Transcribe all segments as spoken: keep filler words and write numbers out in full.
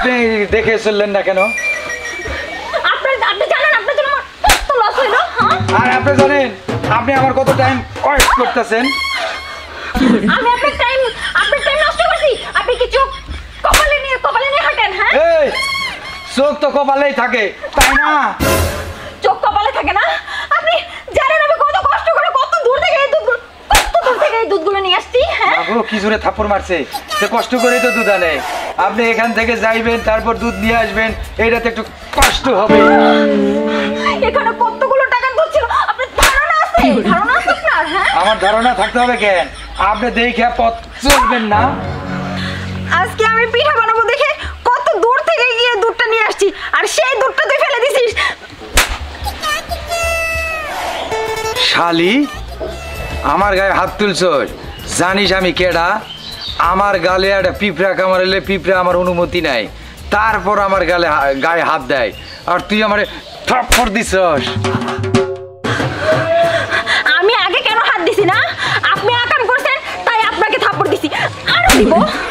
আপনি দেখে চললেন না কেন? আপনি আপনি জানেন আপনার জন্য কত লস হইলো? হ্যাঁ আর আপনি জানেন আপনি আমার কত টাইম ওয়েস্ট করতেছেন? আমি আপনার টাইম আপনার টাইম নষ্ট করছি। আপনি কি চোখ কপালে নিয়ে কপালে নিয়ে হাঁটেন? হ্যাঁ এই চোখ তো কপালেই থাকে তাই না? চোখ কপালে থাকে না? আপনি জানেন আমি কত কষ্ট করে কত দূর থেকে এই দুধ কত দূর থেকে এই দুধগুলো নিয়ে আসছি। হ্যাঁ বাবু কি জোরে থাপ্পড় মারছে, সে কষ্ট করেই তো দুধ আনে। আপনি এখান থেকে যাইবেন তারপর দুধ নিয়ে আসবেন, এইটাতে একটু কষ্ট হবে। এখানে কতগুলো টাকার দুধ ছিল আপনার ধারণা আছে? ধারণা আছে আপনার? হ্যাঁ আমার ধারণা থাকতে হবে কেন? আপনি দেখে পথ চলবেন না? আজকে আমি পিঠা বানাবো দেখে কত দূর থেকে গিয়ে দুধটা নিয়ে আসছি আর সেই দুধটা তুই ফেলে দিছিস। শালি আমার গায়ে হাত তুলছস, জানিস আমি কেডা? আমার গালে একটা পিঁপড়া কামড়ালে পিঁপড়া আমার অনুমতি নাই, তারপর আমার গালে গায়ে হাত দেয় আর তুই আমারে থাপ্পড় দিছস। আমি আগে কেন হাত দিছি না? আপনি আকাম করছেন তাই আপনাকে থাপ্পড় দিছি। আর দিব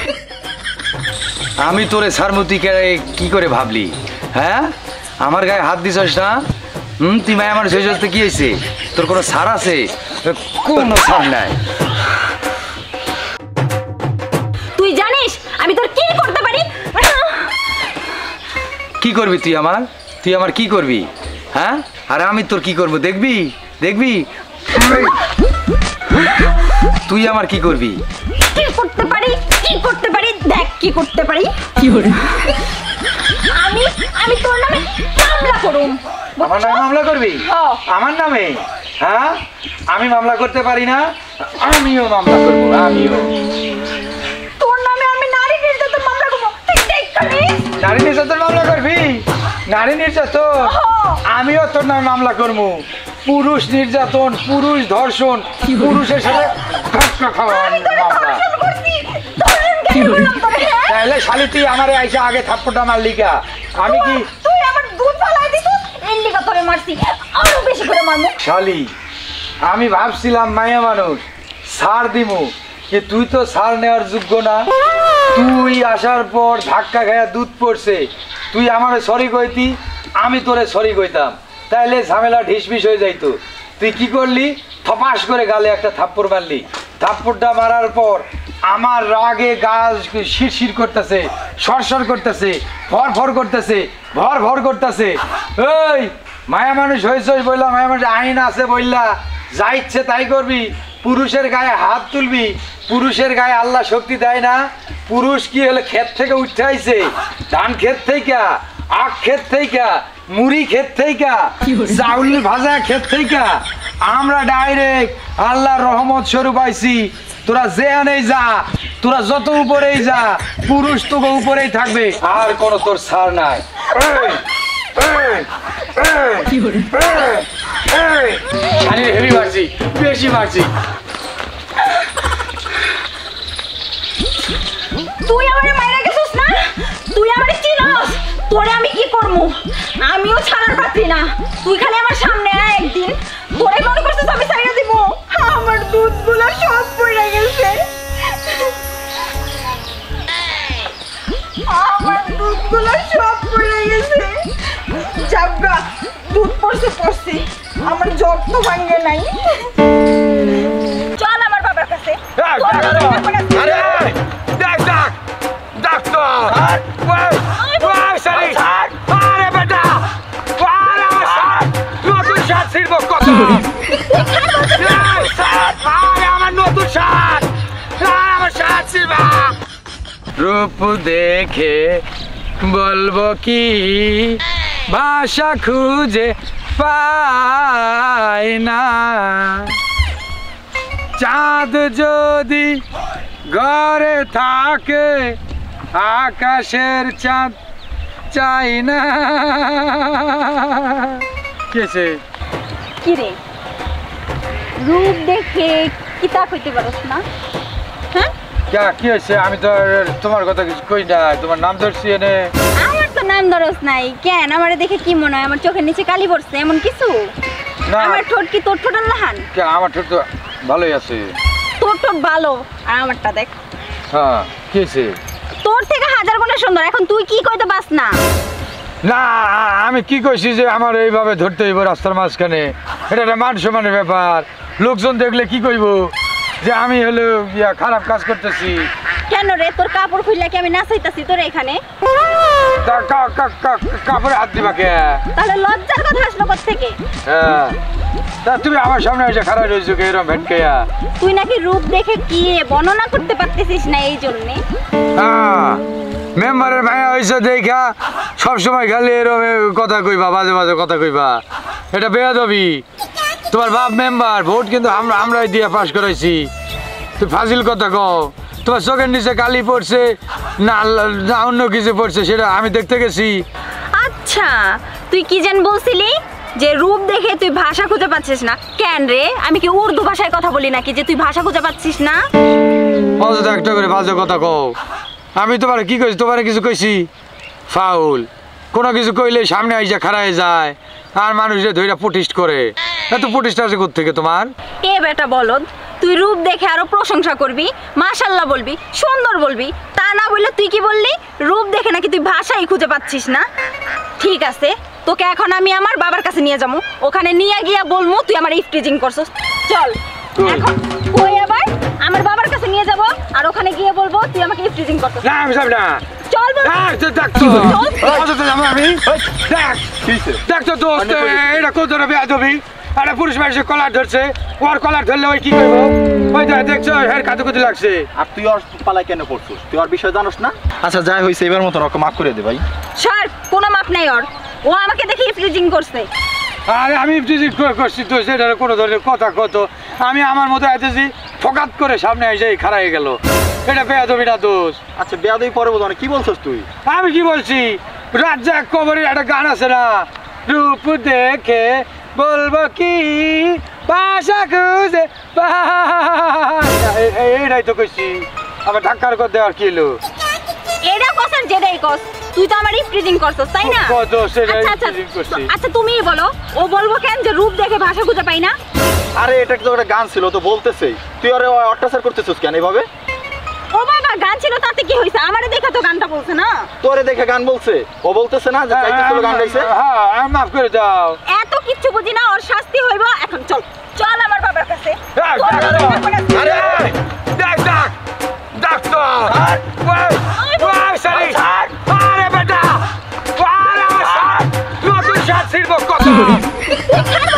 আমি তোরে সারমতি কি করে ভাবলি? হ্যাঁ আমার গায়ে হাত দিছস না? হুম তুই মায় আমার শেষ হতে কি হয়েছে? তোর কোনো সার আছে? কোনো সার নাই। তুই জানিস আমি তোর কি করতে পারি? কি করবি তুই আমার? তুই আমার কি করবি? হ্যাঁ আর আমি তোর কি করবো দেখবি? দেখবি তুই আমার কি করবি? কি করতে পারি? কি করতে পারি? দেখ কি করতে পারি। কি করে? আমি আমি তোর নামে মামলা করুম। আমার নামে মামলা করবি? আমার নামে? হ্যাঁ আমি মামলা করতে পারি না? আমিও মামলা করবো। আমিও তোর নামে আমি নারী নির্যাতন মামলা করবো। তুই দেখ খালি নারী নির্যাতন মামলা করবি? নারী নির্যাতন আমিও তোর নামে মামলা করবো। পুরুষ নির্যাতন, পুরুষ ধর্ষণ, পুরুষের সাথে ধাক্কা খাওয়া মামলা। তাহলে শালি তুই আমারে আইসা আগে থাপ্পড়টা মারলি কা? আমি কি তুই আমার দুধ ফালাই দিছিস এর লিগা তোরে মারছি, আরো বেশি করে মারমু। শালি আমি ভাবছিলাম মায়া মানুষ ছাড় দিমু, যে তুই তো ছাড় নেওয়ার যোগ্য না। তুই আসার পর ধাক্কা খায়া দুধ পড়ছে, তুই আমারে সরি কইতি, আমি তোরে সরি কইতাম, তাইলে ঝামেলা ঢিসবিস হয়ে যাইতো। তুই কি করলি? থপাস করে গালে একটা থাপ্পড় মারলি। থাপ্পড়টা মারার পর আমার রাগে গাছ শিরশির করতেছে, সরসর করতেছে, ফর ফর করতেছে, ভর ভর করতেছে। এই মায়া মানুষ হয়েছে বললাম, মায়া মানুষ আইন আছে বললা যা ইচ্ছে তাই করবি, পুরুষের গায়ে হাত তুলবি। পুরুষের গায়ে আল্লাহ শক্তি দেয় না। পুরুষ কি হলে ক্ষেত থেকে উঠতে আইছে, ধান ক্ষেত থেকে, আখ ক্ষেত থেকে, মুড়ি ক্ষেত থেকে, চাউল ভাজা ক্ষেত থেকে। আমরা ডাইরেক্ট আল্লাহর রহমত স্বরূপ আইছি। তোরা যে আনেই যা, তোরা যত উপরেই যা, পুরুষ তোকে উপরেই থাকবে, আর কোনো তোর ছাড় নাই। হেভি মারছি, বেশি মারছি। তুই আমারে মাইরা গেছিস না? তুই আমারে চিনস? তোরে আমি কি করমু? আমিও ছাড়ার পাত্রী না। তুই খালি আমার সামনে আয় একদিন, তোরে মনে করছিস আমি ছাইরা দিব? আমার দুধগুলো সব পড়ে গেছে, আমার দুধগুলো সব পড়ে গেছে। যাবগা দুধ পড়ছে পড়ছে, আমার জ্বর তো ভাঙে নাই। চল আমার বাবার কাছে। রূপ দেখে বলবো কি, ভাষা খুঁজে পাই না। চাঁদ যদি ঘরে থাকে, আকাশের চাঁদ চাই না। কেছে কি রে, রূপ দেখে কিতাব হইতে পারছ না? হ্যাঁ কি হয়েছে? আমি তো তোমার কথা কিছু কই না, তোমার নাম ধরছি এনে। আমার তো নাম ধরস নাই কেন? আমারে দেখে কি মনে হয় আমার চোখের নিচে কালি পড়ছে এমন কিছু? আমার ঠোঁট কি তোর ঠোঁটের লাহান? আমার ঠোঁট তো ভালোই আছে। তোর ঠোঁট ভালো আর আমারটা দেখ। হ্যাঁ কি হয়েছে? তোর থেকে হাজার গুণে সুন্দর। এখন তুই কি কইতে পাস না? না আমি কি কইছি যে আমার এইভাবে ধরতে হইব রাস্তার মাঝখানে? এটা একটা মান সম্মানের ব্যাপার। লোকজন দেখলে কি কইব যে আমি হলো ইয়া খারাপ কাজ করতেছি। কেন রে, তোর কাপড় খুললে কি আমি নাচাইতাছি তোর এখানে? তা কা- কা- কা- কাপড়ে হাত দিবা কে? তাহলে লজ্জার কথা আসলো কোথা থেকে? হ্যাঁ তা তুমি আমার সামনে এসে খারাপ রয়েছো কে এরকম ভেটকেয়া? তুই নাকি রূপ দেখে কি বর্ণনা করতে পারতেছিস না, এই জন্যে। হ্যাঁ মেম্বারের ভাইয়া হয়েছে দেখা সবসময় খালি এরকম কথা কইবা, বাজে বাজে কথা কইবা। এটা বেয়াদবি। তোমার বাপ মেম্বার, ভোট কিন্তু আমরা আমরাই দিয়ে পাস করাইছি। তুই ফাজিল কথা কও। তোমার চোখের নিচে কালি পড়ছে না না অন্য কিছু পড়ছে সেটা আমি দেখতে গেছি। আচ্ছা তুই কি যেন বলছিলি যে রূপ দেখে তুই ভাষা খুঁজে পাচ্ছিস না? কেন রে, আমি কি উর্দু ভাষায় কথা বলি নাকি যে তুই ভাষা খুঁজে পাচ্ছিস না? অযথা একটা করে বাজে কথা কও। আমি তোমার কি কইছি? তোমার কিছু কইছি? ফাউল। কোনো কিছু কইলে সামনে আইসা খাড়ায় যায় আর মানুষের ধইরা প্রতিষ্ঠ করে। এত প্রতিষ্ঠা আছে কোত্থেকে তোমার? এ বেটা বলদ, তুই রূপ দেখে আরো প্রশংসা করবি, মাশাআল্লাহ বলবি, সুন্দর বলবি, তা না বললে তুই কি বললি? রূপ দেখে নাকি তুই ভাষাই খুঁজে পাচ্ছিস না? ঠিক আছে, তোকে এখন আমি আমার বাবার কাছে নিয়ে যাবো। ওখানে নিয়ে গিয়া বলবো তুই আমার ইফটিজিং করছস। চল এখন কই আবার আমার বাবার কাছে নিয়ে যাব আর ওখানে গিয়ে বলবো তুই আমাকে ইফটিজিং করছস। না আমি যাব না। চল বল। দেখ তো দেখ তো। অযথা যাবো আমি। দেখ কিছে? দেখ তো দোস্ত এটা কত ধরে বেয়াদবি। আরে পুরুষ মানুষের কলার ধরছে, ওর কলার ধরলে ওই কি করবো? ওই দেখ দেখছো হের কাদু কুদু লাগছে। আর তুই ওর পালায় কেন পড়ছিস? তুই ওর বিষয় জানোস না? আচ্ছা যাই হইছে, এবার মতন ওকে মাফ করে দে ভাই। স্যার কোনো মাপ নাই ওর। ও আমাকে দেখে ইফটিজিং করছে। আরে আমি ইফটিজিং করছি তো সেটার কোনো ধরনের কথা কত? আমি আমার মতো আইতেছি ফকাত করে সামনে এসে খাড়া হয়ে গেল। এটা বেয়াদবি না দোষ? আচ্ছা বেয়াদবি পরে বল, কি বলছিস তুই? আমি কি বলছি? রাজ্জাক কবরের একটা গান আছে না, রূপ দেখে বলবো কি ভাষা খুঁজে এইটাই তো কইছি। আমার ধাক্কার কর দেওয়ার কি হলো? এটা কসর যেটাই কস, তুই তো আমার ইফটিজিং করছস তাই না? কত সেটা আচ্ছা আচ্ছা ইফটিজিং করছি। আচ্ছা তুমিই বলো, ও বলবো কেন যে রূপ দেখে ভাষা খুঁজে পাই না? আরে এটা তো একটা গান ছিল, তো বলতেছে তুই ওরে অত্যাচার করতেছিস কেন এইভাবে? ও বাবা, গান ছিল তাতে কি হইছে? আমারে দেখে তো গানটা বলছে না। তোরে দেখে গান বলছে, ও বলতেছে না যে গাইতেছিল গান গাইছে? হ্যাঁ আমি মাফ করে দাও। এত কিচ্ছু বুঝি না, ওর শাস্তি হইব এখন। চল চল আমার বাবার কাছে। দেখ, তোর দেখ, বাবা এখন আছে। আরে দেখ দেখ দেখ তো ওই ওই সালি আরে বেটা আরে আমার নতুন শাস্তির কত